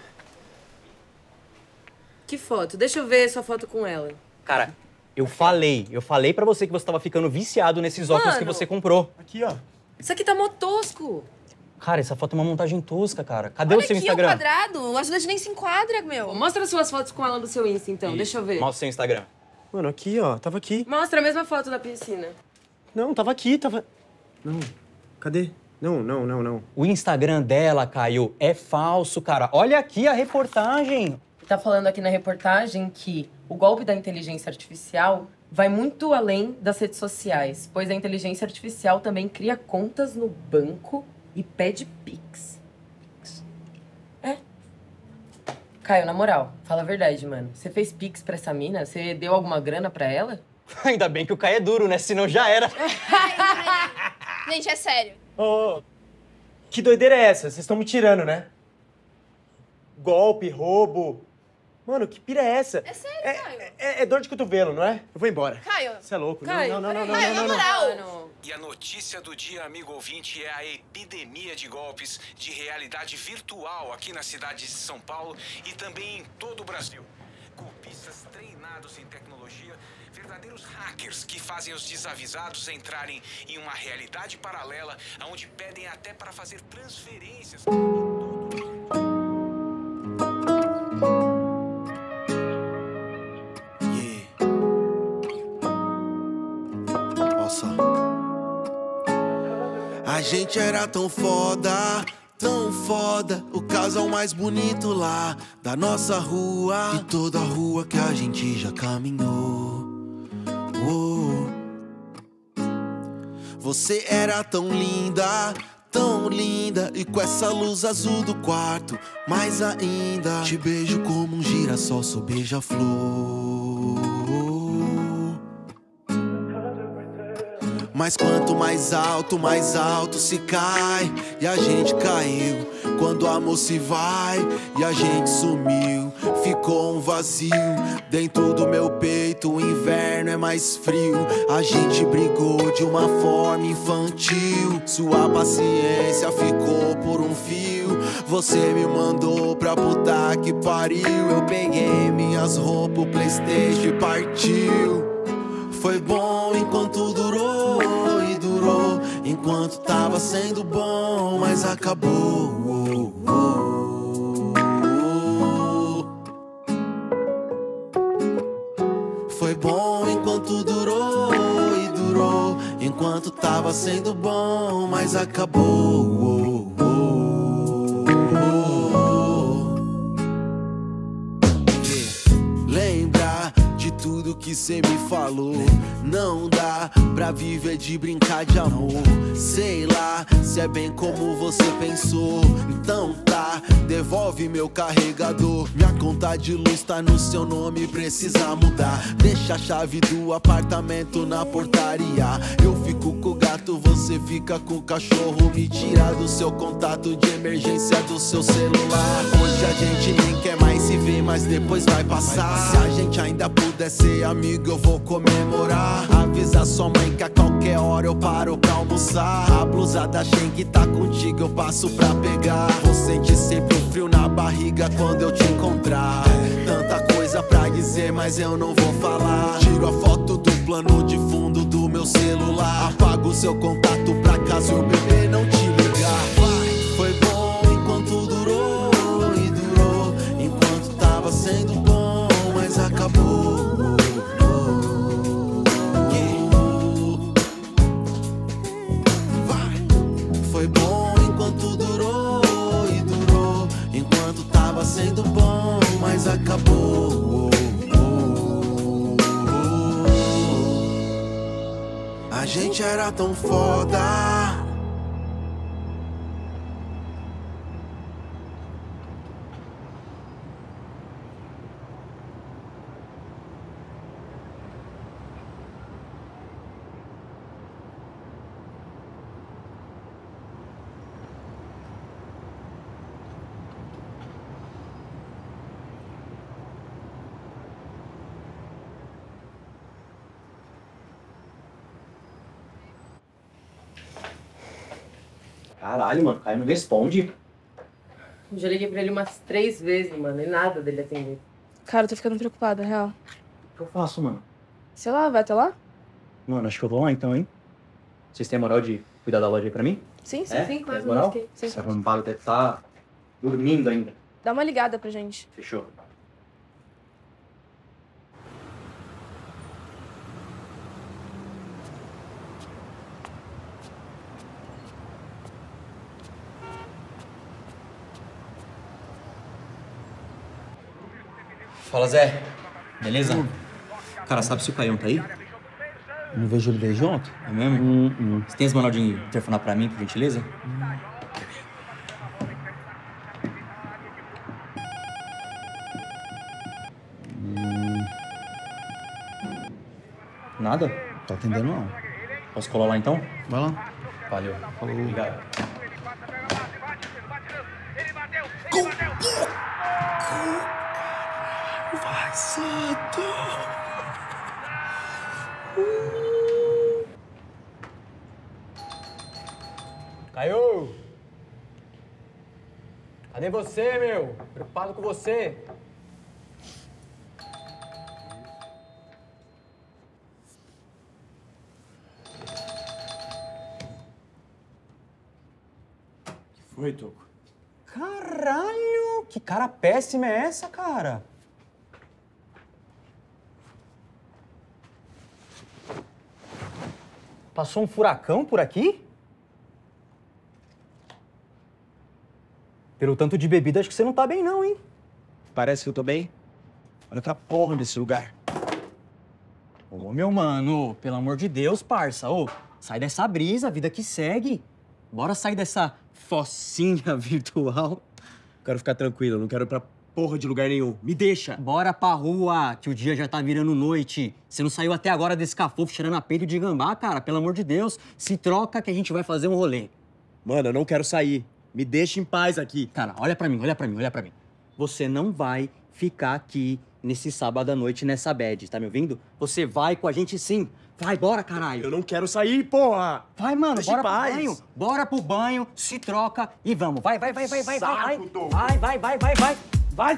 Que foto? Deixa eu ver sua foto com ela. Cara, eu falei, eu falei pra você que você tava ficando viciado nesses óculos que Mano. você comprou. Aqui, ó. Isso aqui tá mó tosco. Cara, essa foto é uma montagem tosca, cara. Cadê Olha o seu aqui Instagram? o quadrado. O ajudante nem se enquadra, meu. Mostra suas fotos com ela no seu Insta, então. E Deixa eu ver. Mostra o seu Instagram. Mano, aqui, ó. Tava aqui. Mostra a mesma foto da piscina. Não, tava aqui, tava... Não. Cadê? Não, não, não, não. O Instagram dela, Caio, é falso, cara. Olha aqui a reportagem. Tá falando aqui na reportagem que o golpe da inteligência artificial vai muito além das redes sociais, pois a inteligência artificial também cria contas no banco e pede Pix. É. Caio, na moral, fala a verdade, mano. Você fez Pix pra essa mina? Você deu alguma grana pra ela? Ainda bem que o Caio é duro, né? Senão já era. Gente, é sério. Ô, que doideira é essa? Vocês estão me tirando, né? Golpe, roubo... Mano, que pira é essa? É sério, é, Caio. É, é dor de cotovelo, não é? Eu vou embora. Caio. Você é louco. Caio, não, não, não, não, Caio, não, não, na não, moral. E a notícia do dia, amigo ouvinte, é a epidemia de golpes de realidade virtual aqui na cidade de São Paulo e também em todo o Brasil. Golpistas treinados em tecnologia, verdadeiros hackers que fazem os desavisados entrarem em uma realidade paralela, onde pedem até para fazer transferências. A gente era tão foda, tão foda, o casal mais bonito lá da nossa rua, de toda a rua que a gente já caminhou. Oh. Você era tão linda, tão linda, e com essa luz azul do quarto, mais ainda, te beijo como um girassol, sou beija-flor. Mas quanto mais alto, mais alto se cai. E a gente caiu quando o amor se vai. E a gente sumiu, ficou um vazio dentro do meu peito, o inverno é mais frio. A gente brigou de uma forma infantil. Sua paciência ficou por um fio. Você me mandou pra puta que pariu. Eu peguei minhas roupas, o PlayStation e partiu. Foi bom enquanto durou e durou enquanto tava sendo bom, mas acabou. Oh, oh, oh. Foi bom enquanto durou e durou enquanto tava sendo bom, mas acabou. Oh, oh, oh. Yeah. Lembra de tudo que cê me falou. Não dá pra viver de brincar de amor. Sei lá se é bem como você pensou. Então tá, devolve meu carregador. Minha conta de luz tá no seu nome, precisa mudar. Deixa a chave do apartamento na portaria. Eu fico com o gato, você fica com o cachorro. Me tira do seu contato de emergência do seu celular. Hoje a gente nem quer mais se ver, mas depois vai passar. Se a gente ainda puder ser amigo, eu vou comemorar. Avisa sua mãe que a qualquer hora eu paro pra almoçar. A blusa da Shein que tá contigo eu passo pra pegar. Vou sentir sempre um frio na barriga quando eu te encontrar. Tanta coisa pra dizer, mas eu não vou falar. Tiro a foto do plano de fundo do meu celular. Apago o seu contato pra caso o bebê não te ligar. Vai. Foi bom enquanto durou e durou enquanto tava sendo bom, mas acabou. Foi bom enquanto durou e durou enquanto tava sendo bom, mas acabou. gente era tão foda. Caralho, mano, o Caio não responde. Eu já liguei pra ele umas três vezes, mano, e nada dele atender. Cara, eu tô ficando preocupada, real. O que eu faço, mano? Sei lá, vai até lá? Mano, acho que eu vou lá então, hein? Vocês têm a moral de cuidar da loja aí pra mim? Sim, sim, é? sim, claro. Tem moral? Sim. Esse arrombado deve estar dormindo ainda. Dá uma ligada pra gente. Fechou. Fala, Zé. Beleza? Cara, sabe se o Caião tá aí? Não vejo ele desde ontem. É mesmo? Hum, hum. Você tem esse manual de interfonar pra mim, por gentileza? Hum. Nada? Tá atendendo não. Posso colar lá então? Vai lá. Valeu. Falou. Obrigado. Vazado. Caio! Cadê você, meu? Preocupado com você. Que foi, Toco? Caralho! Que cara péssima é essa, cara? Passou um furacão por aqui? Pelo tanto de bebida, acho que você não tá bem não, hein? Parece que eu tô bem. Olha pra porra desse lugar. Ô, meu mano, pelo amor de Deus, parça. Ô, sai dessa brisa, a vida que segue. Bora sair dessa focinha virtual. Quero ficar tranquilo, eu não quero ir pra porra de lugar nenhum. Me deixa. Bora pra rua, que o dia já tá virando noite. Você não saiu até agora desse cafofo cheirando a peito de gambá, cara? Pelo amor de Deus, se troca que a gente vai fazer um rolê. Mano, eu não quero sair. Me deixa em paz aqui. Cara, olha pra mim, olha pra mim, olha pra mim. Você não vai ficar aqui nesse sábado à noite nessa bad, tá me ouvindo? Você vai com a gente sim. Vai, bora, caralho. Eu não quero sair, porra. Vai, mano, Deixa bora em paz. pro banho. Bora pro banho, se troca e vamos. Vai, vai, vai, vai, vai, vai, vai. Saco, Tom. Vai, vai, vai, vai, vai. Vai.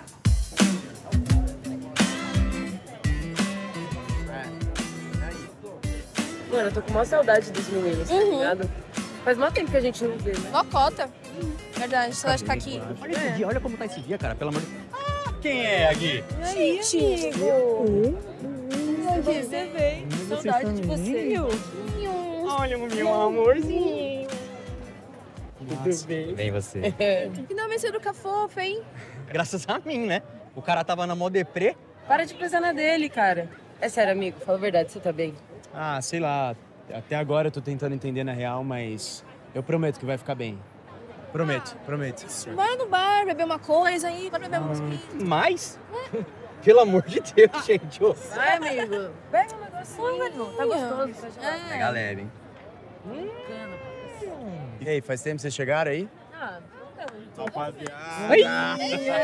Mano, eu tô com uma saudade dos meninos, tá ligado? Faz mó tempo que a gente não vê, né? Mó cota. Verdade, você vai ficar aqui. Olha esse dia, olha como tá esse dia, cara, pelo amor de Deus. Ah, quem é aqui? E aí, amigo? Aqui, você veio. Saudade de você. Olha o meu amorzinho. Tudo bem? Vem você. Finalmente você fica fofa, hein? Graças a mim, né? O cara tava na mó deprê. Para de pensar na dele, cara. É sério, amigo, fala a verdade, você tá bem? Ah, sei lá. Até agora eu tô tentando entender na real, mas eu prometo que vai ficar bem. Prometo, prometo. Vai no bar, beber uma coisa aí, vai beber umas Mais? Pelo amor de Deus, gente. Ô. Vai, amigo. Pega um negocinho. Tá gostoso. É. A galera, hein? E aí, faz tempo que vocês chegaram aí? Ah, Rapaziada!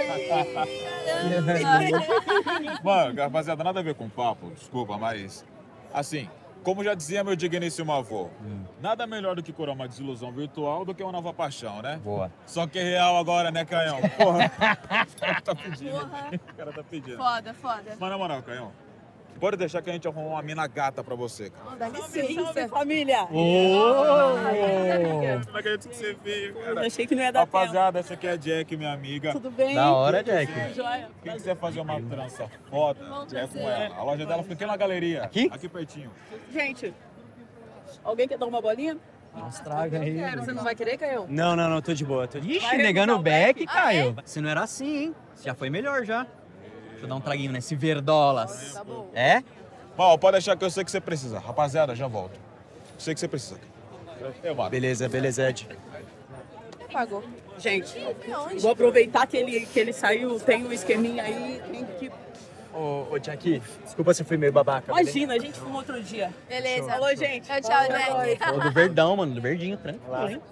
Mano, rapaziada, nada a ver com papo, desculpa, mas... Assim, como já dizia meu digníssimo avô, hum. nada melhor do que curar uma desilusão virtual do que uma nova paixão, né? Boa. Só que é real agora, né, Caião? Porra. O cara tá pedindo. Porra. O cara tá pedindo. Foda, foda. Mas na moral, Caião, pode deixar que a gente arruma uma mina gata pra você, cara. Oh, dá licença. Salve, família! Ô! Não acredito que você veio, cara. Eu achei que não ia dar Rapaziada, essa aqui é a Jack, minha amiga. Tudo bem? Da hora, Jack. Joia. Quem quiser fazer uma trança foda, é com ela. A loja dela fica aqui na galeria. Aqui? Aqui pertinho. Gente, alguém quer dar uma bolinha? Nossa, traga aí. Você não vai querer, Caio? Não, não, não, tô de boa. Tô de... Ixi, negando o back, Caio. Você não era assim, hein? Já foi melhor, já. Deixa eu dar um traguinho nesse Verdolas. Tá bom. É? Bom, pode deixar que eu sei que você precisa. Rapaziada, já volto. sei que você precisa. Eu mato. Beleza, beleza, Ed. Pagou. Gente, Aonde? vou aproveitar que ele, que ele saiu, tem um esqueminha aí, tem que... Ô, ô Jackie, desculpa se eu fui meio babaca. Imagina, a gente fuma outro dia. Beleza. Falou, gente. Tchau, tchau, Jack. Ô, do verdão, mano, do verdinho, tranquilo, hein?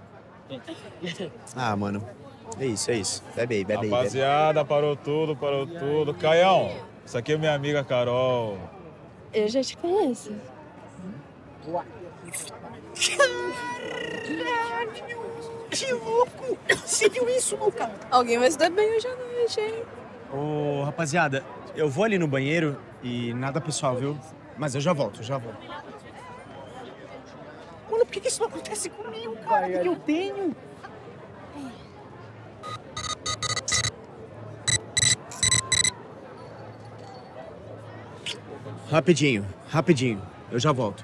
Ah, mano, é isso, é isso. Bebe aí, bebe aí. Rapaziada, parou tudo, parou tudo. Caião, isso aqui é minha amiga Carol. Eu já te conheço. Caralho! Que louco! Você viu isso, Luca? Alguém vai se dar bem hoje à noite, hein? Ô, rapaziada, eu vou ali no banheiro e nada pessoal, viu? Mas eu já volto, eu já volto. Mano, por que que isso não acontece comigo, cara? O que eu tenho? Rapidinho, rapidinho. Eu já volto.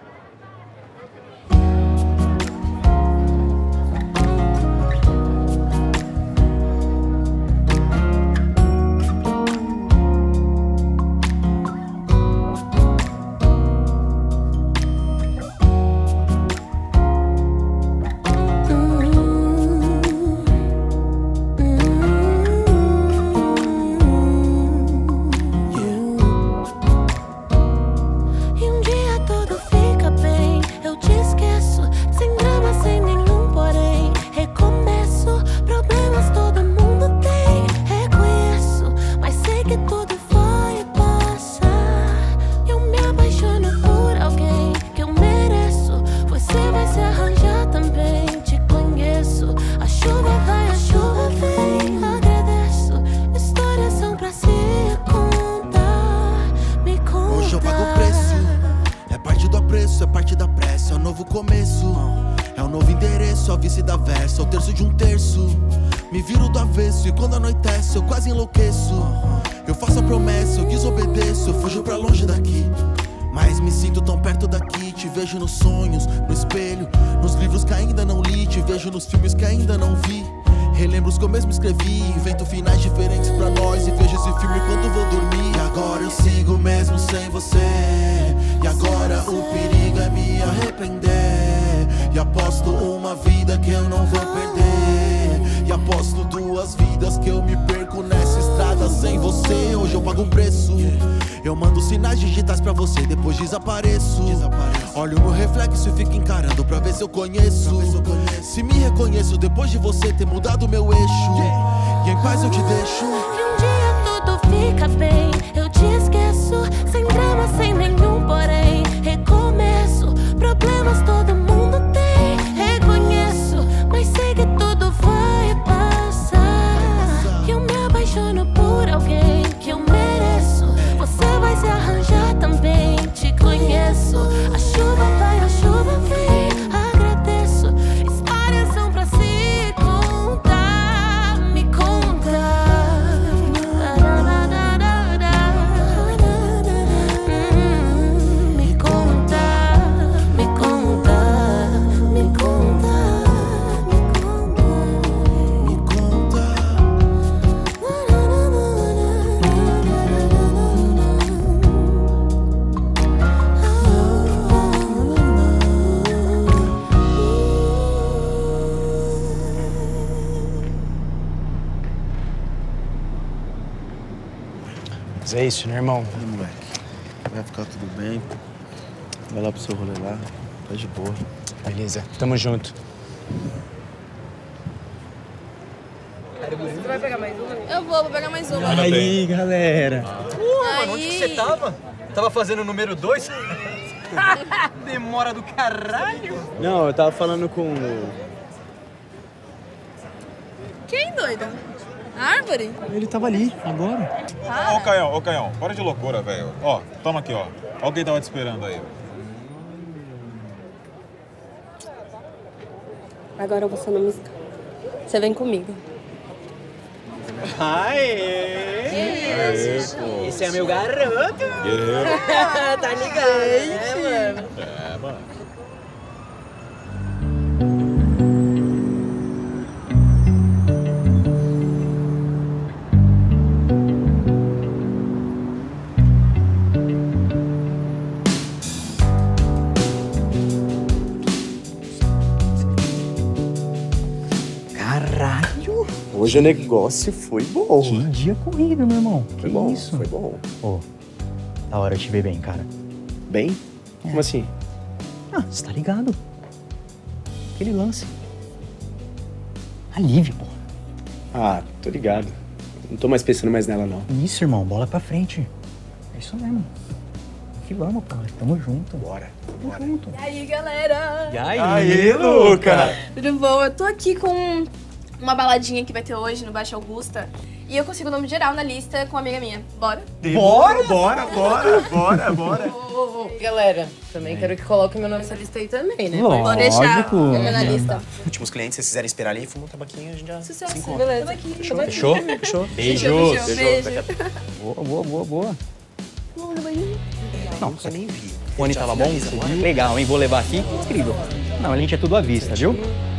Eu conheço. Se me reconheço depois de você ter mudado meu eixo, e em paz eu te deixo. E um dia tudo fica bem, eu te esqueço, sem drama, sem nenhum porém. Recomeço, problemas todo mundo tem, reconheço, mas sei que tudo vai passar. Eu me apaixono por alguém que eu mereço, você vai se arranjar também, te conheço. A chuva vai, a chuva vem. É isso, né, irmão? É, moleque. Vai ficar tudo bem. Vai lá pro seu rolê lá. Tá de boa. Beleza. Tamo junto. Você vai pegar mais uma? Eu vou, vou pegar mais uma. Aí, galera. Uh, mano, onde que você tava? Tava fazendo o número dois? Demora do caralho. Não, eu tava falando com o... Quem, doida? Árvore? Ele tava ali, agora. Ô, ô, Caião, ô, Caião, para de loucura, velho. Ó, toma aqui, ó. Ó quem tava te esperando aí. Agora você não me escapa. Você vem comigo. Aê! Que isso, gente? Esse é meu garoto! Guerreiro. Tá ligado, né, mano? É, mano. Hoje o negócio foi bom. Que dia corrido, meu irmão. Que foi bom, isso? Foi bom. Pô, da hora eu te ver bem, cara. Bem? É. Como assim? Ah, você tá ligado? Aquele lance. Alívio, pô. Ah, tô ligado. Não tô mais pensando mais nela, não. Isso, irmão. Bola pra frente. É isso mesmo. Que vamos, pô. Tamo junto. Bora. Tamo Bora. junto. E aí, galera? E aí, Aê, Luca? Tudo bom? Eu tô aqui com uma baladinha que vai ter hoje no Baixo Augusta. E eu consigo o nome geral na lista com uma amiga minha. Bora? Bora, bora, bora, bora, bora. Oh, oh, galera, também quero que coloque meu nome nessa lista aí também, né? Lógico. Vou deixar eu na lista. Últimos clientes, se vocês quiserem esperar ali, fuma um tabaquinho, a gente já Sucesso. se encontra. Beleza. Fechou? Fechou? Fechou? Beijo. Beijo, beijo. Boa, boa, boa, boa. Vamos no banheiro? Não, Nunca nem vi. o fone tava bom? finaliza, bora? Legal, hein? Vou levar aqui. Incrível. Não, a gente é tudo à vista, viu?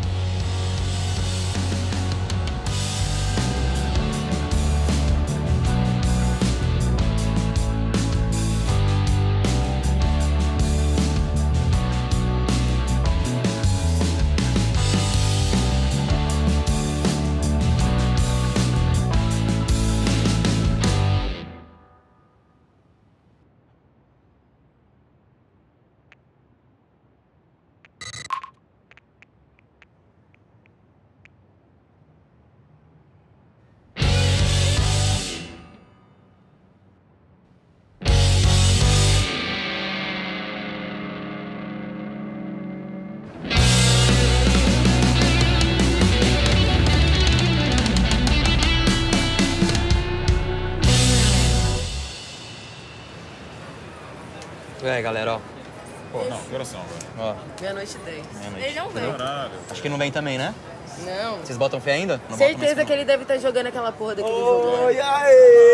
E aí, galera, ó. Pô, não, que horas são agora? Ó. Meia-noite e dez. Meia-noite. Ele não vem. Caralho. Acho que não vem também, né? Não. Vocês botam fé ainda? Não botam Certeza mais que ele deve estar jogando aquela porra daquele jogo. Oi, lá.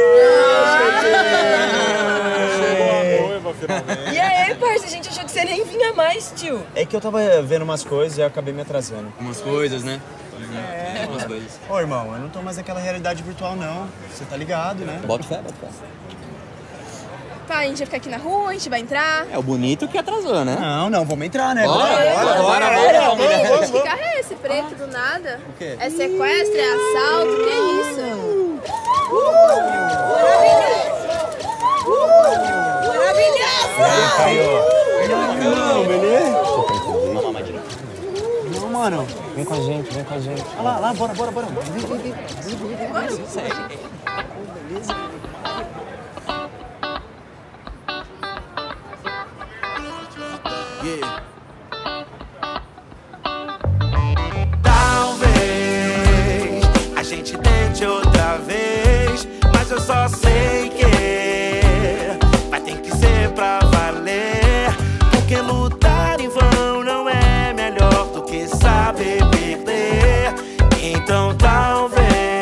aê! Chegou a noiva, finalmente. E aí, parça, a gente achou que você nem vinha mais, tio. É que eu tava vendo umas coisas e eu acabei me atrasando. Umas coisas, né? É. Umas coisas. Ô, irmão, eu não tô mais naquela realidade virtual, não. Você tá ligado, né? Bota fé, bota fé. Tá, a gente vai ficar aqui na rua, a gente vai entrar. É o bonito que atrasou, né? Não, não, vamos entrar, né? Bora, É, bora, bora, Ei, bora. ei, que carro é esse preto do nada? O quê? É sequestro, é assalto, que isso? Maravilhoso! Não, beleza? Uma mamadinha. Não, mano. Vem com a gente, vem com a gente. Olha lá, lá, bora, bora, bora. Vem, vem, vem. Beleza? Yeah. Talvez a gente tente outra vez, mas eu só sei que vai ter que ser pra valer. Porque lutar em vão não é melhor do que saber perder. Então talvez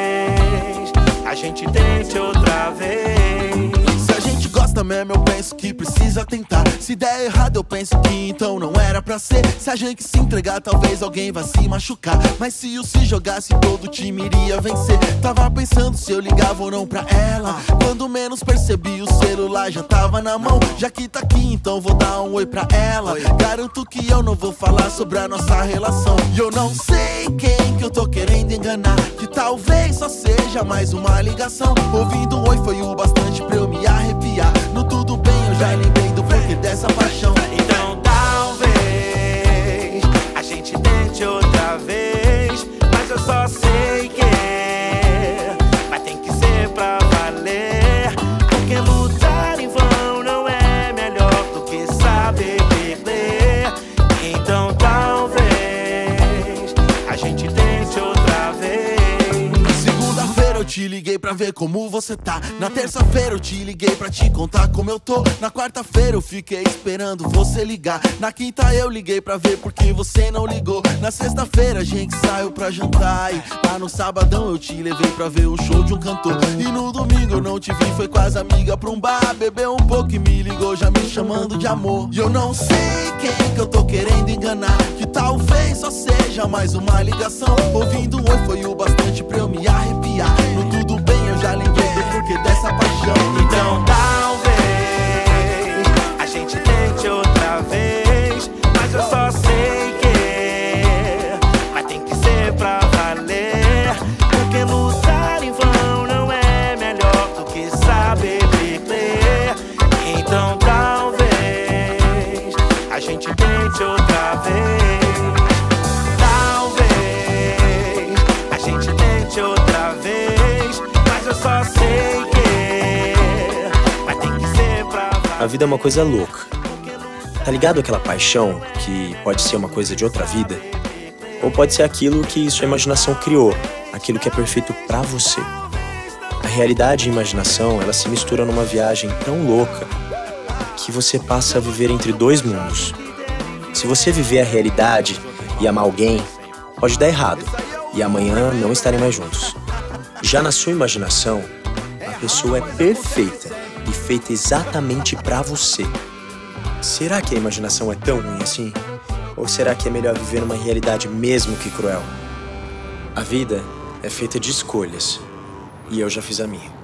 a gente tente outra vez. Se a gente gosta mesmo, eu penso que precisa tentar. Se der errado, eu penso que então não era pra ser. Se a gente se entregar, talvez alguém vá se machucar. Mas se o se jogasse, todo time iria vencer. Tava pensando se eu ligava ou não pra ela. Quando menos percebi, o celular já tava na mão. Já que tá aqui, então vou dar um oi pra ela. Garanto que eu não vou falar sobre a nossa relação. E eu não sei quem que eu tô querendo enganar. Que talvez só seja mais uma ligação. Ouvindo um oi foi o bastante pra eu me arrepiar. No tudo bem, eu já lembrei do porquê dessa paixão. Então talvez a gente tente outra vez, mas eu só sei que vai ter que ser pra valer. Porque lutar em vão não é melhor do que saber perder. Então talvez a gente tente outra vez. Segunda-feira eu te liguei pra ver como você tá. Na terça-feira eu te liguei pra te contar como eu tô. Na quarta-feira eu fiquei esperando você ligar. Na quinta eu liguei pra ver porque você não ligou. Na sexta-feira a gente saiu pra jantar. E lá no sabadão eu te levei pra ver o show de um cantor. E no domingo eu não te vi, foi com as amigas pra um bar. Bebeu um pouco e me ligou já me chamando de amor. E eu não sei quem que eu tô querendo enganar. Que talvez só seja mais uma ligação. Ouvindo um oi foi o bastante pra eu me arrepiar. No tudo bem eu já lembrei do porquê dessa paixão. Então talvez a gente tente outra vez, mas eu só sei que vai ter que ser pra valer. Porque no perder. Então talvez a gente tente outra vez. Talvez a gente tente outra vez. Mas eu só sei que vai ter que ser pra valer. A vida é uma coisa louca. Tá ligado aquela paixão que pode ser uma coisa de outra vida? Ou pode ser aquilo que sua imaginação criou, aquilo que é perfeito pra você. A realidade e a imaginação, elas se misturam numa viagem tão louca que você passa a viver entre dois mundos. Se você viver a realidade e amar alguém, pode dar errado e amanhã não estarem mais juntos. Já na sua imaginação, a pessoa é perfeita e feita exatamente pra você. Será que a imaginação é tão ruim assim? Ou será que é melhor viver numa realidade mesmo que cruel? A vida é feita de escolhas, e eu já fiz a minha.